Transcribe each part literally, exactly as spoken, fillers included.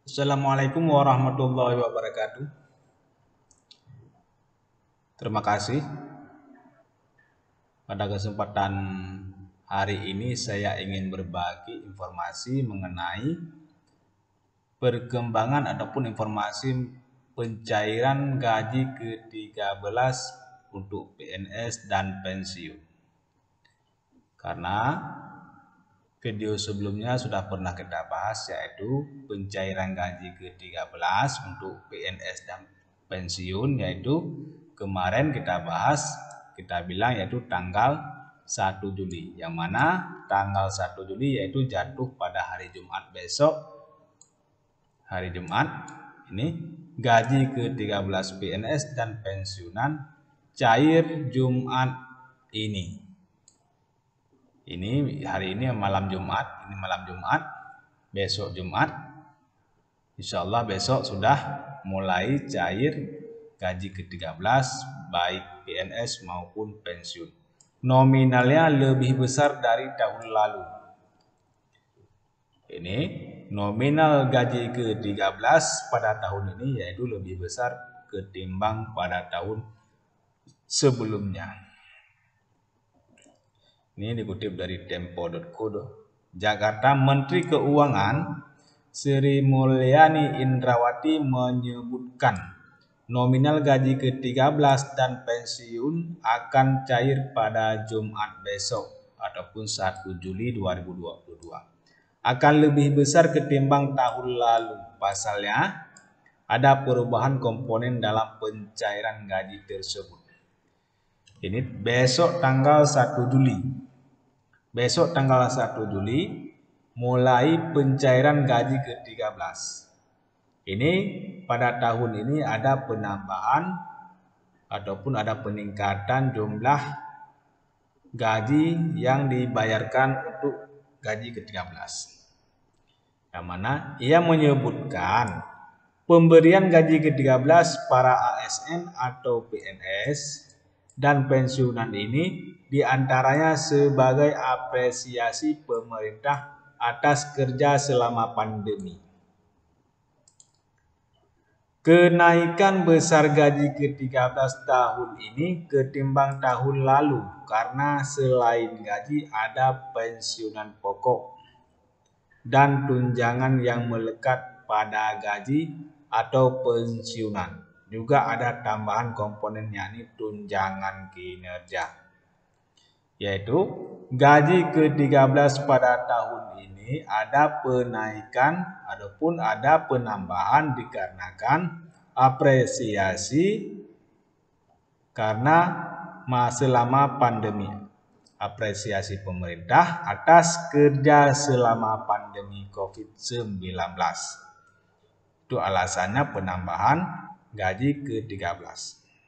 Assalamualaikum warahmatullahi wabarakatuh. Terima kasih. Pada kesempatan hari ini saya ingin berbagi informasi mengenai perkembangan ataupun informasi pencairan gaji ke tiga belas untuk P N S dan pensiun. Karena video sebelumnya sudah pernah kita bahas, yaitu pencairan gaji ke tiga belas untuk P N S dan pensiun, yaitu kemarin kita bahas, kita bilang yaitu tanggal satu Juli, yang mana tanggal satu Juli yaitu jatuh pada hari Jumat besok. Hari Jumat ini gaji ke tiga belas P N S dan pensiunan cair Jumat ini. Ini hari ini malam Jumat, ini malam Jumat, besok Jumat. Insya Allah besok sudah mulai cair gaji ke tiga belas baik P N S maupun pensiun. Nominalnya lebih besar dari tahun lalu. Ini nominal gaji ke tiga belas pada tahun ini yaitu lebih besar ketimbang pada tahun sebelumnya. Ini dikutip dari tempo titik co. Jakarta, Menteri Keuangan Sri Mulyani Indrawati menyebutkan nominal gaji ke tiga belas dan pensiun akan cair pada Jumat besok ataupun satu Juli dua ribu dua puluh dua. Akan lebih besar ketimbang tahun lalu. Pasalnya ada perubahan komponen dalam pencairan gaji tersebut. Ini besok tanggal satu Juli. Besok tanggal satu Juli mulai pencairan gaji ke tiga belas. Ini pada tahun ini ada penambahan ataupun ada peningkatan jumlah gaji yang dibayarkan untuk gaji ke tiga belas. Yang mana ia menyebutkan pemberian gaji ke tiga belas para A S N atau P N S dan pensiunan ini diantaranya sebagai apresiasi pemerintah atas kerja selama pandemi. Kenaikan besar gaji ke tiga belas tahun ini ketimbang tahun lalu karena selain gaji ada pensiunan pokok dan tunjangan yang melekat pada gaji atau pensiunan. Juga ada tambahan komponen yakni tunjangan kinerja. Yaitu gaji ke tiga belas pada tahun ini ada penaikan ataupun ada penambahan dikarenakan apresiasi karena selama pandemi. Apresiasi pemerintah atas kerja selama pandemi covid sembilan belas. Itu alasannya penambahan gaji ke tiga belas.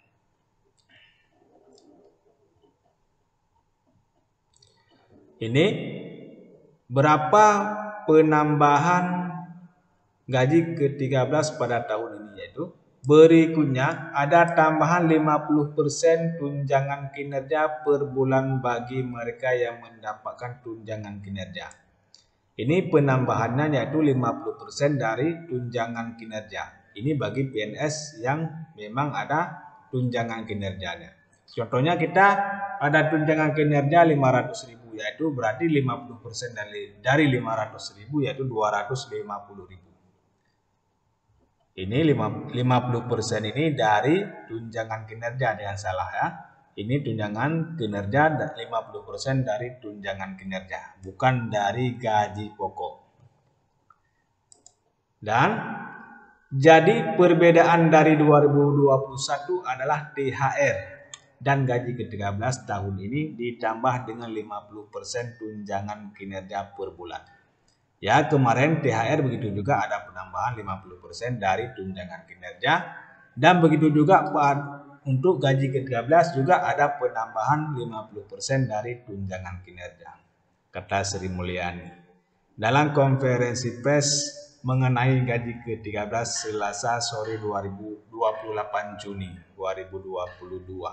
Ini berapa penambahan gaji ke tiga belas pada tahun ini, yaitu berikutnya ada tambahan lima puluh persen tunjangan kinerja per bulan bagi mereka yang mendapatkan tunjangan kinerja. Ini penambahannya yaitu lima puluh persen dari tunjangan kinerja. Ini bagi P N S yang memang ada tunjangan kinerjanya. Contohnya kita ada tunjangan kinerja lima ratus ribu, yaitu berarti lima puluh persen dari, dari lima ratus ribu yaitu dua ratus lima puluh ribu. Ini lima puluh persen ini dari tunjangan kinerja, jangan salah ya. Ini tunjangan kinerja lima puluh persen dari tunjangan kinerja, bukan dari gaji pokok. Dan jadi perbedaan dari dua ribu dua puluh satu adalah T H R dan gaji ke tiga belas tahun ini ditambah dengan lima puluh persen tunjangan kinerja per bulan. Ya, kemarin T H R begitu juga ada penambahan lima puluh persen dari tunjangan kinerja, dan begitu juga untuk gaji ke tiga belas juga ada penambahan lima puluh persen dari tunjangan kinerja, kata Sri Mulyani dalam konferensi pers mengenai gaji ke tiga belas Selasa sore dua ribu dua puluh delapan Juni dua ribu dua puluh dua.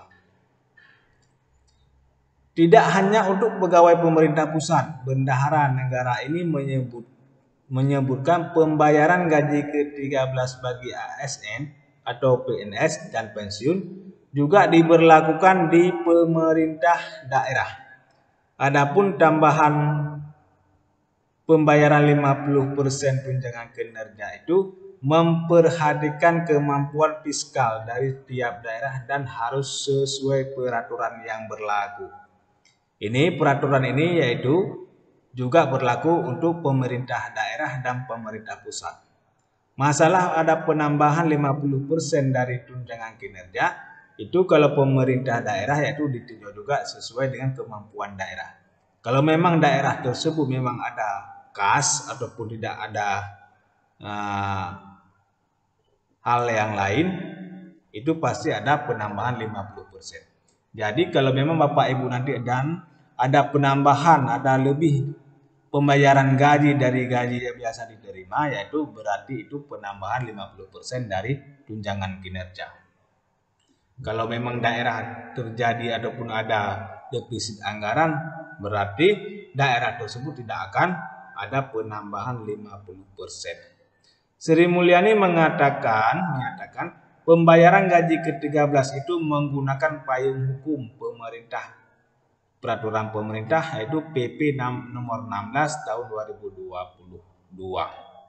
Tidak hanya untuk pegawai pemerintah pusat, bendahara negara ini menyebut menyebutkan pembayaran gaji ke tiga belas bagi A S N atau P N S dan pensiun juga diberlakukan di pemerintah daerah. Adapun tambahan pembayaran lima puluh persen tunjangan kinerja itu memperhatikan kemampuan fiskal dari tiap daerah dan harus sesuai peraturan yang berlaku. Ini peraturan ini yaitu juga berlaku untuk pemerintah daerah dan pemerintah pusat. Masalah ada penambahan lima puluh persen dari tunjangan kinerja, itu kalau pemerintah daerah yaitu ditinjau juga sesuai dengan kemampuan daerah. Kalau memang daerah tersebut memang ada kas ataupun tidak ada uh, hal yang lain, itu pasti ada penambahan lima puluh persen. Jadi kalau memang Bapak Ibu nanti dan ada penambahan, ada lebih pembayaran gaji dari gaji yang biasa diterima, yaitu berarti itu penambahan lima puluh persen dari tunjangan kinerja. Kalau memang daerah terjadi ataupun ada defisit anggaran, berarti daerah tersebut tidak akan ada penambahan lima puluh persen. Sri Mulyani mengatakan, mengatakan pembayaran gaji ke tiga belas itu menggunakan payung hukum pemerintah, peraturan pemerintah yaitu P P nomor enam belas tahun dua ribu dua puluh dua.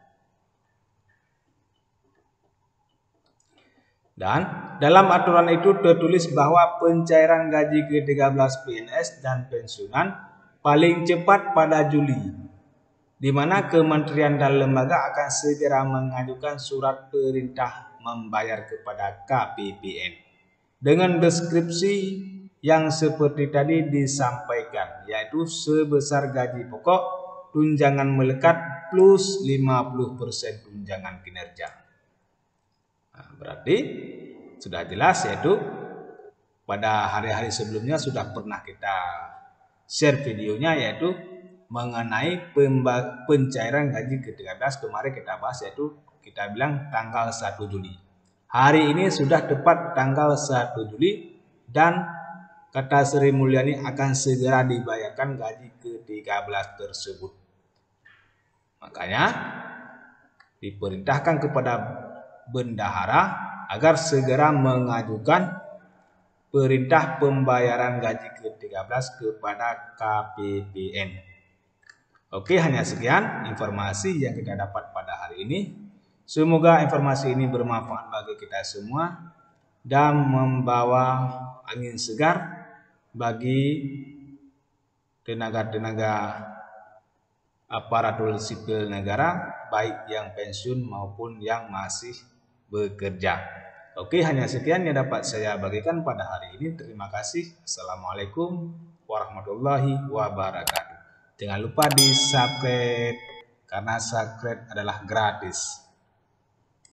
Dan dalam aturan itu tertulis bahwa pencairan gaji ke tiga belas P N S dan pensiunan paling cepat pada Juli, di mana kementerian dan lembaga akan segera mengajukan surat perintah membayar kepada K P P N dengan deskripsi yang seperti tadi disampaikan, yaitu sebesar gaji pokok, tunjangan melekat plus lima puluh persen tunjangan kinerja. Nah, berarti sudah jelas, yaitu pada hari-hari sebelumnya sudah pernah kita share videonya, yaitu mengenai pencairan gaji ke tiga belas. Kemarin kita bahas, yaitu kita bilang tanggal satu Juli. Hari ini sudah tepat tanggal satu Juli dan kata Sri Mulyani akan segera dibayarkan gaji ke tiga belas tersebut. Makanya diperintahkan kepada bendahara agar segera mengajukan perintah pembayaran gaji ke tiga belas kepada K P P N. Oke, hanya sekian informasi yang kita dapat pada hari ini. Semoga informasi ini bermanfaat bagi kita semua dan membawa angin segar bagi tenaga-tenaga aparatur sipil negara, baik yang pensiun maupun yang masih bekerja. Oke, hanya sekian yang dapat saya bagikan pada hari ini. Terima kasih. Assalamualaikum warahmatullahi wabarakatuh. Jangan lupa di subscribe karena subscribe adalah gratis.